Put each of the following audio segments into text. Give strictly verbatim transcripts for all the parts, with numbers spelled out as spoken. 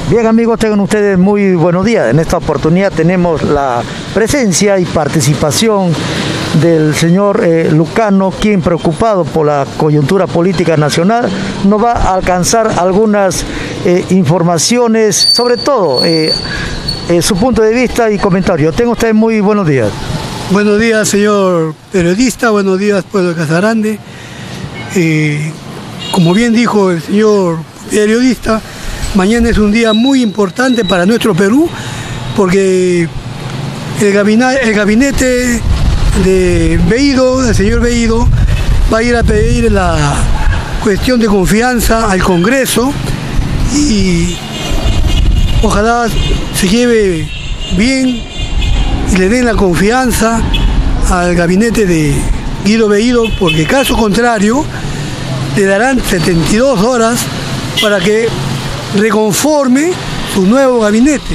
Bien, amigos, tengan ustedes muy buenos días. En esta oportunidad tenemos la presencia y participación del señor eh, Lucano, quien, preocupado por la coyuntura política nacional, nos va a alcanzar algunas eh, informaciones, sobre todo eh, eh, su punto de vista y comentario. Tengan ustedes muy buenos días. Buenos días, señor periodista, buenos días, pueblo de Casarande. Eh, como bien dijo el señor periodista, mañana es un día muy importante para nuestro Perú, porque el gabinete, el gabinete de Bellido, del señor Bellido, va a ir a pedir la cuestión de confianza al Congreso y ojalá se lleve bien y le den la confianza al gabinete de Guido Bellido, porque caso contrario le darán setenta y dos horas para que reconforme su nuevo gabinete.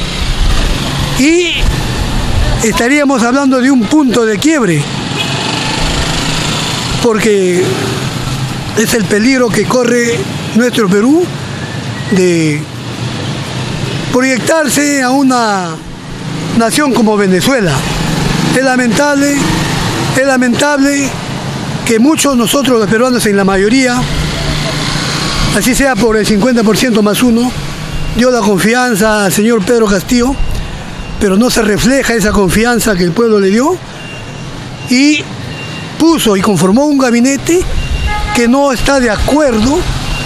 Y estaríamos hablando de un punto de quiebre, porque es el peligro que corre nuestro Perú de proyectarse a una nación como Venezuela. Es lamentable, es lamentable que muchos nosotros los peruanos, en la mayoría, así sea por el cincuenta por ciento más uno, dio la confianza al señor Pedro Castillo, pero no se refleja esa confianza que el pueblo le dio, y puso y conformó un gabinete que no está de acuerdo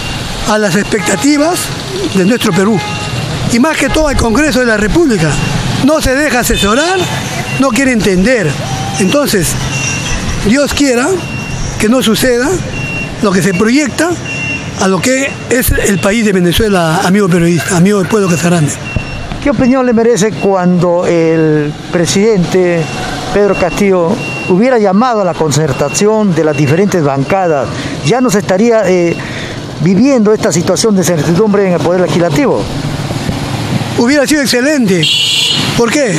a las expectativas de nuestro Perú, y más que todo al Congreso de la República. No se deja asesorar, no quiere entender. Entonces, Dios quiera que no suceda lo que se proyecta a lo que es el país de Venezuela, amigo periodista, amigo del pueblo Casarande. ¿Qué opinión le merece cuando el presidente Pedro Castillo hubiera llamado a la concertación de las diferentes bancadas? Ya no se estaría eh, viviendo esta situación de incertidumbre en el Poder Legislativo. Hubiera sido excelente. ¿Por qué?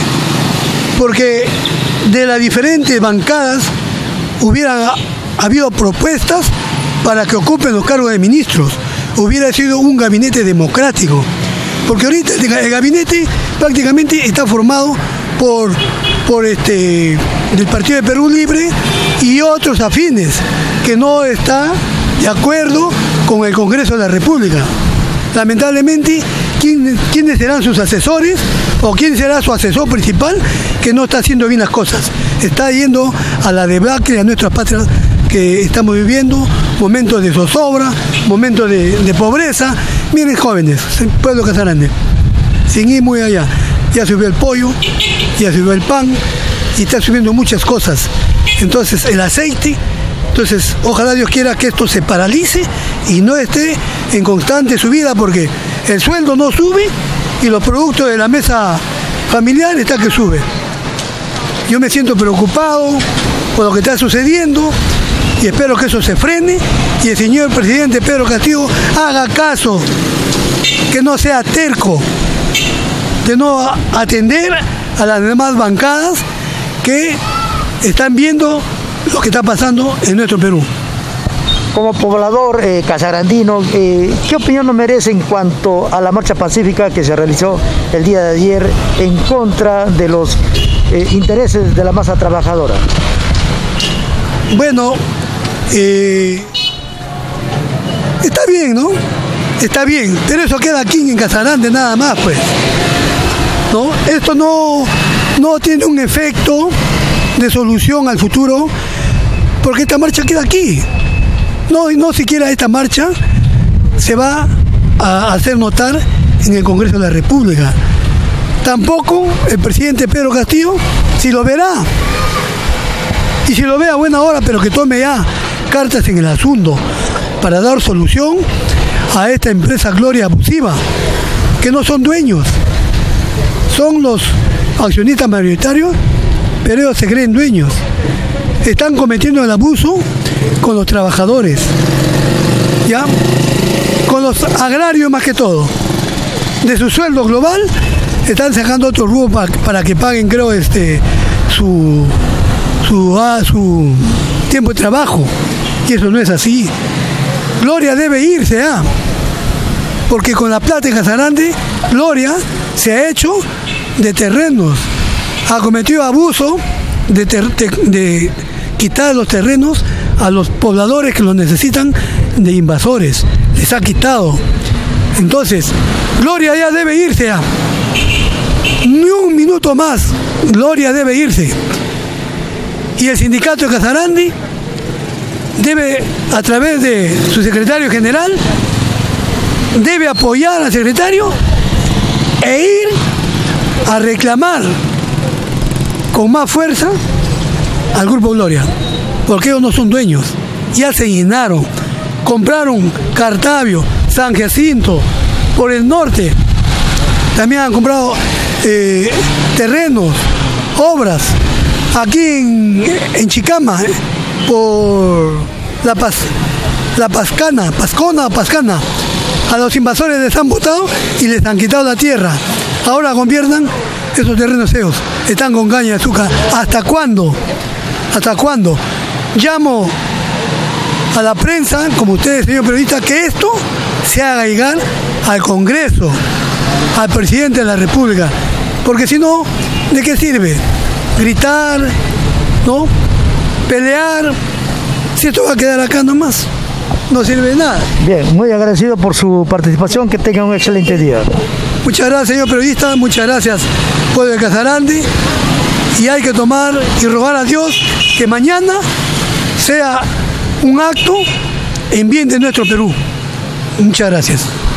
Porque de las diferentes bancadas hubiera habido propuestas para que ocupen los cargos de ministros. Hubiera sido un gabinete democrático. Porque ahorita el gabinete prácticamente está formado por, por este, del Partido de Perú Libre y otros afines que no están de acuerdo con el Congreso de la República. Lamentablemente, ¿quién, ¿quiénes serán sus asesores o quién será su asesor principal que no está haciendo bien las cosas? Está yendo a la debacle a nuestras patrias que estamos viviendo, momentos de zozobra, momentos de, de pobreza. Miren, jóvenes, pueblo Casarande, sin ir muy allá, ya subió el pollo, ya subió el pan y está subiendo muchas cosas. Entonces, el aceite. Entonces, ojalá Dios quiera que esto se paralice y no esté en constante subida, porque el sueldo no sube y los productos de la mesa familiar está que sube. Yo me siento preocupado por lo que está sucediendo y espero que eso se frene y el señor presidente Pedro Castillo haga caso, que no sea terco, de no atender a las demás bancadas que están viendo lo que está pasando en nuestro Perú. Como poblador eh, casarandino, eh, ¿qué opinión nos merece en cuanto a la marcha pacífica que se realizó el día de ayer en contra de los eh, intereses de la masa trabajadora? Bueno, eh, está bien, ¿no? Está bien, pero eso queda aquí en Casarande nada más, pues. ¿No? Esto no, no tiene un efecto de solución al futuro, porque esta marcha queda aquí. No, no siquiera esta marcha se va a hacer notar en el Congreso de la República. Tampoco el presidente Pedro Castillo, si lo verá. Y si lo ve a buena hora, pero que tome ya cartas en el asunto para dar solución a esta empresa Gloria abusiva, que no son dueños, son los accionistas mayoritarios, pero ellos se creen dueños. Están cometiendo el abuso con los trabajadores, ¿ya? Con los agrarios más que todo. De su sueldo global están sacando otro rubro para, para que paguen, creo, este, su, su, ah, su tiempo de trabajo. Y eso no es así. Gloria debe irse, ¿ah? porque con la plata de Casarandí, Gloria se ha hecho de terrenos, ha cometido abuso de, ter, de, de quitar los terrenos a los pobladores que los necesitan de invasores, les ha quitado. Entonces, Gloria ya debe irse ya. Ni un minuto más, Gloria debe irse. Y el sindicato de Casarandí debe, a través de su secretario general, debe apoyar al secretario e ir a reclamar con más fuerza al Grupo Gloria, porque ellos no son dueños, ya se llenaron, compraron Cartavio, San Jacinto, por el norte, también han comprado eh, terrenos, obras, aquí en, en Chicama, eh, por la Paz, la Pascana, Pascona o Pascana, a los invasores les han botado y les han quitado la tierra, ahora gobiernan esos terrenos ellos, están con caña de azúcar. ¿Hasta cuándo? ¿Hasta cuándo? Llamo a la prensa, como ustedes, señor periodista, que esto se haga llegar al Congreso, al presidente de la República, porque si no, ¿de qué sirve? Gritar, ¿no? Pelear, si esto va a quedar acá nomás, no sirve de nada. Bien, muy agradecido por su participación, que tengan un excelente día. Muchas gracias, señor periodista, muchas gracias, pueblo de Casarandí, y hay que tomar y rogar a Dios que mañana sea un acto en bien de nuestro Perú. Muchas gracias.